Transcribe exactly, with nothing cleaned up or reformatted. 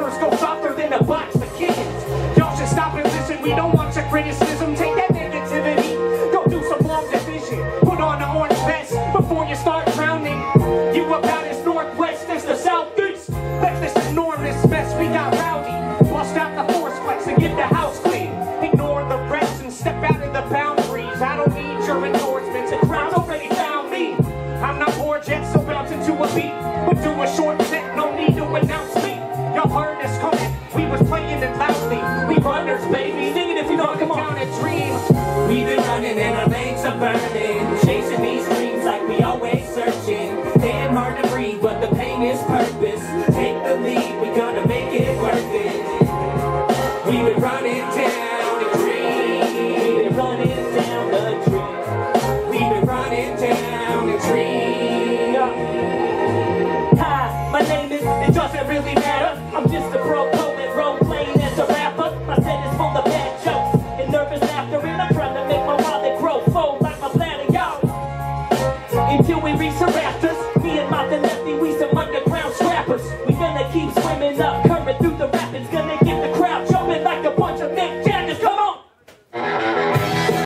rappers go softer than a box of kittens. Y'all should stop and listen, we don't want your criticism. Take that negativity, go do some long division. Put on the orange vest before you start drowning. You about as northwest as the southeast. Let this enormous mess, we got rowdy. Bust out the force flex and get the house clean. Ignore the rest and step out of the boundaries. I don't need your endorsements, the crowd's already found me. I'm not bored yet, so bounce into a beat. But do a short set, no need to announce me. Y'all heard us coming, we was playing it loudly. We runners, baby, dig it if you know, come on. A dream. We've been running and our legs are burning, chasing these dreams like we always searching. Damn hard to breathe, but the pain is purpose. Take the lead, we gonna make it worth it. We've been running down a dream. We've been running down a dream. We've been running down a dream. Hi, my name is, it doesn't really matter. I'm just a pro poet, role playing as a rapper. My set is full of bad jokes and nervous laughter, and I'm trying to make my wallet grow. Fold like my bladder, y'all. Until we resurrect.